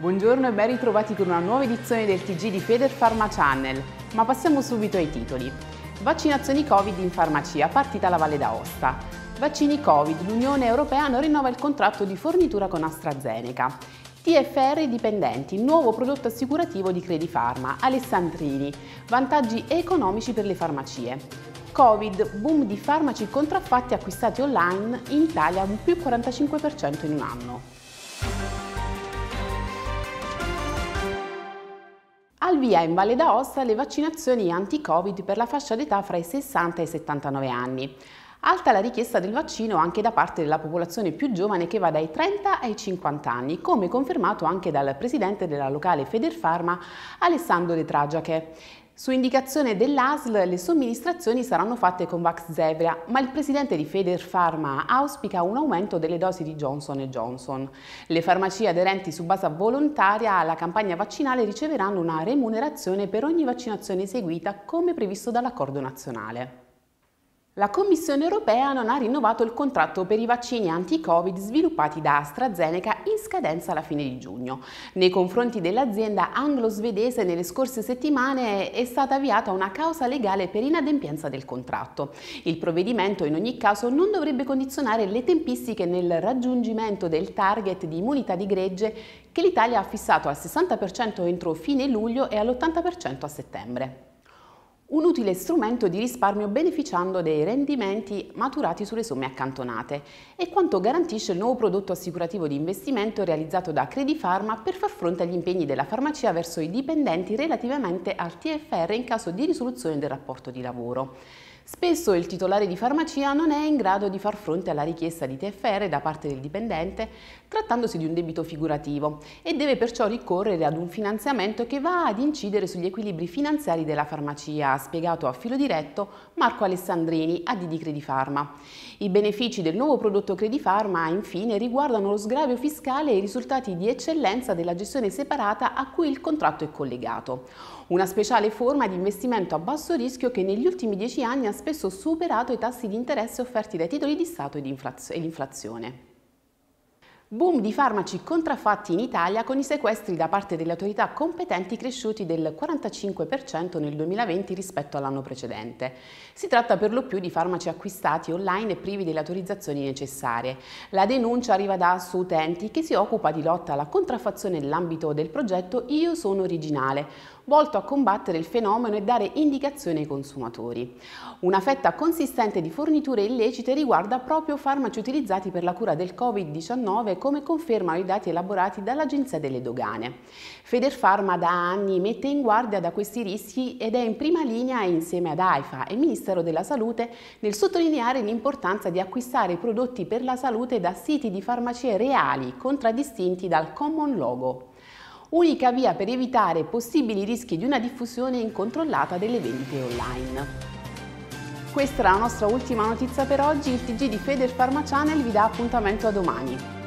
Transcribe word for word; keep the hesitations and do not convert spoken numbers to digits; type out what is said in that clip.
Buongiorno e ben ritrovati con una nuova edizione del T G di Federpharma Channel, ma passiamo subito ai titoli. Vaccinazioni Covid in farmacia, partita la Valle d'Aosta. Vaccini Covid, l'Unione Europea non rinnova il contratto di fornitura con AstraZeneca. T F R dipendenti, nuovo prodotto assicurativo di Credifarma, Alessandrini, vantaggi economici per le farmacie. Covid, boom di farmaci contraffatti acquistati online, in Italia un più quarantacinque per cento in un anno. Al via in Valle d'Aosta le vaccinazioni anti-Covid per la fascia d'età fra i sessanta e i settantanove anni. Alta la richiesta del vaccino anche da parte della popolazione più giovane che va dai trenta ai cinquanta anni, come confermato anche dal presidente della locale Federpharma Alessandro De Tragiache. Su indicazione dell'A S L le somministrazioni saranno fatte con Vaxzevria, ma il presidente di Federpharma auspica un aumento delle dosi di Johnson and Johnson. Le farmacie aderenti su base volontaria alla campagna vaccinale riceveranno una remunerazione per ogni vaccinazione eseguita come previsto dall'accordo nazionale. La Commissione europea non ha rinnovato il contratto per i vaccini anti-Covid sviluppati da AstraZeneca in scadenza alla fine di giugno. Nei confronti dell'azienda anglo-svedese nelle scorse settimane è stata avviata una causa legale per inadempienza del contratto. Il provvedimento in ogni caso non dovrebbe condizionare le tempistiche nel raggiungimento del target di immunità di gregge che l'Italia ha fissato al sessanta per cento entro fine luglio e all'ottanta per cento a settembre. Un utile strumento di risparmio beneficiando dei rendimenti maturati sulle somme accantonate. È quanto garantisce il nuovo prodotto assicurativo di investimento realizzato da Credifarma per far fronte agli impegni della farmacia verso i dipendenti relativamente al T F R in caso di risoluzione del rapporto di lavoro. Spesso il titolare di farmacia non è in grado di far fronte alla richiesta di T F R da parte del dipendente, trattandosi di un debito figurativo, e deve perciò ricorrere ad un finanziamento che va ad incidere sugli equilibri finanziari della farmacia, ha spiegato a filo diretto Marco Alessandrini, A D di Credifarma. I benefici del nuovo prodotto Credifarma, infine, riguardano lo sgravio fiscale e i risultati di eccellenza della gestione separata a cui il contratto è collegato. Una speciale forma di investimento a basso rischio che negli ultimi dieci anni ha spesso superato i tassi di interesse offerti dai titoli di Stato e l'inflazione. Boom di farmaci contraffatti in Italia con i sequestri da parte delle autorità competenti cresciuti del quarantacinque per cento nel duemilaventi rispetto all'anno precedente. Si tratta per lo più di farmaci acquistati online e privi delle autorizzazioni necessarie. La denuncia arriva da Assoutenti, che si occupa di lotta alla contraffazione nell'ambito del progetto Io sono originale, volto a combattere il fenomeno e dare indicazioni ai consumatori. Una fetta consistente di forniture illecite riguarda proprio farmaci utilizzati per la cura del Covid diciannove, come confermano i dati elaborati dall'Agenzia delle Dogane. Federpharma da anni mette in guardia da questi rischi ed è in prima linea insieme ad AIFA e Ministero della Salute nel sottolineare l'importanza di acquistare prodotti per la salute da siti di farmacie reali, contraddistinti dal common logo. Unica via per evitare possibili rischi di una diffusione incontrollata delle vendite online. Questa era la nostra ultima notizia per oggi. Il T G di Federpharma Channel vi dà appuntamento a domani.